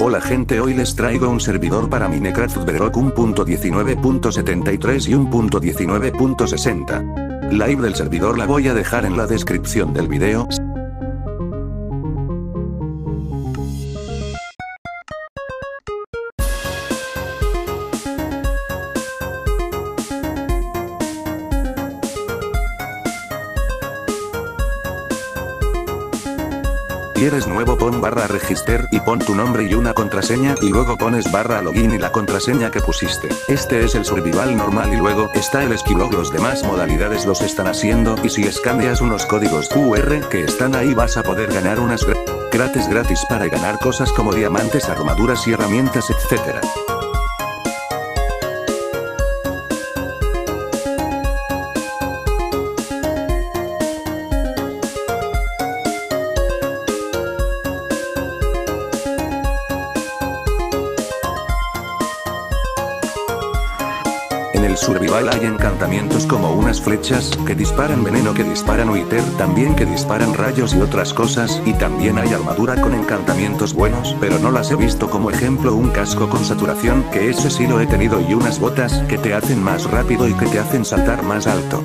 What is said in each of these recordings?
Hola gente, hoy les traigo un servidor para Minecraft Bedrock 1.19.73 y 1.19.60. La IP del servidor la voy a dejar en la descripción del video. Si eres nuevo, pon /register y pon tu nombre y una contraseña y luego pones /login y la contraseña que pusiste. Este es el survival normal y luego está el esquilog. Los demás modalidades los están haciendo y si escaneas unos códigos QR que están ahí vas a poder ganar unas gratis para ganar cosas como diamantes, armaduras y herramientas, etc. En el survival hay encantamientos como unas flechas, que disparan veneno, que disparan wither, también que disparan rayos y otras cosas, y también hay armadura con encantamientos buenos, pero no las he visto, como ejemplo un casco con saturación, que ese sí lo he tenido, y unas botas, que te hacen más rápido y que te hacen saltar más alto.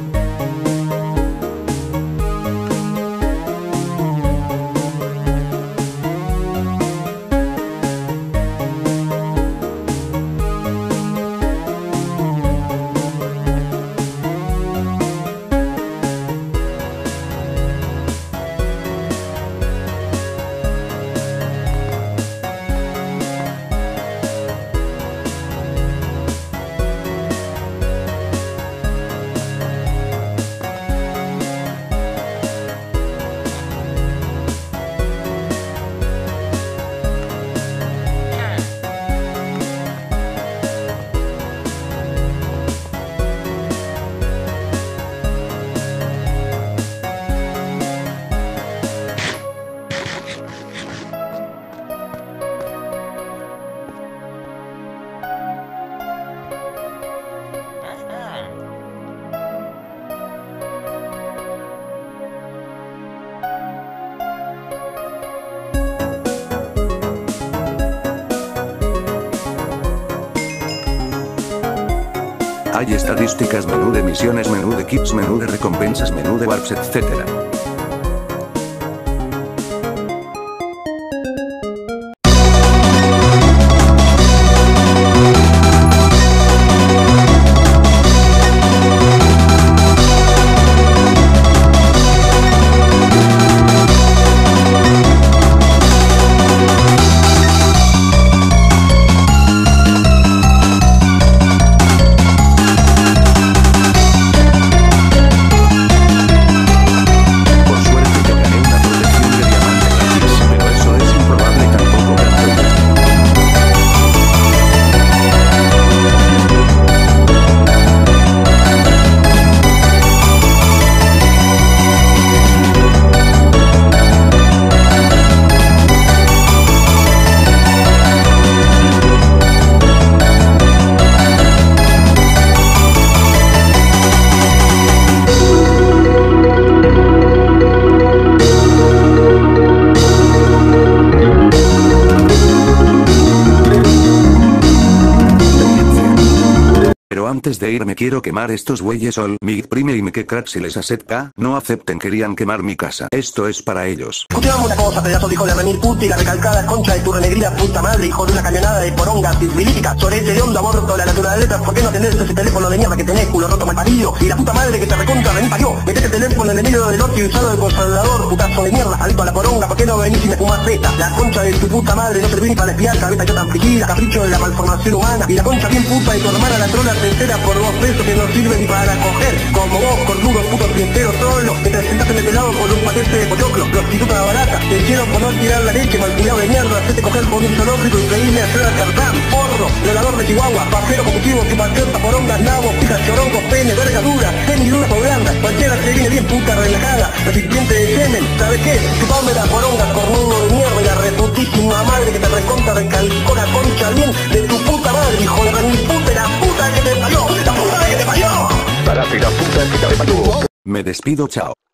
Hay estadísticas, menú de misiones, menú de kits, menú de recompensas, menú de warps, etc. Antes de irme quiero quemar estos güeyes all, mig prime y que crack si les acepta, no acepten, querían quemar mi casa. Esto es para ellos. Escuchamos una cosa, pedazo de hijo de remil puta y la recalcada concha de tu renegrida puta madre, hijo de una cañonada de poronga civilítica, sobre ese de hondo aborto de la naturaleza. ¿Por qué no tenés ese teléfono de mierda que tenés, culo roto mal parido? Y la puta madre que te recontra remil parió, metete el teléfono en el medio del otro y usado de consolador, putazo de mierda, alto a la poronga. ¿Por qué no venís y me fumás esta? La concha de tu puta madre no serví ni para espiar, cabeza yo tan frigida, capricho de la malformación humana. Y la concha bien puta de tu hermana, la trola tercera por 2 pesos que no sirve ni para coger, como vos, cornudo, puto clientero solo, que te sentaste en el pelado con un paquete de pochoclo, prostituta barata, te hicieron por no tirar la leche, malcuidado de mierda, hacete coger por un zoológico increíble, hacer al cartán, porro, violador de Chihuahua, pajero compulsivo, chupacierta, porongas, nabos, pijas, chorongos, pene, verga dura, semidura por blanda, cualquiera que viene bien puta relajada, recipiente de semen, ¿sabes qué? Chupame la poronga, cornudo de mierda, y la reputísima madre que te recontra recalcó la concha bien de tu puta madre, hijo de mi puta, la puta que te parió, la puta que te parió. Para la puta que te parió. Me despido, chao.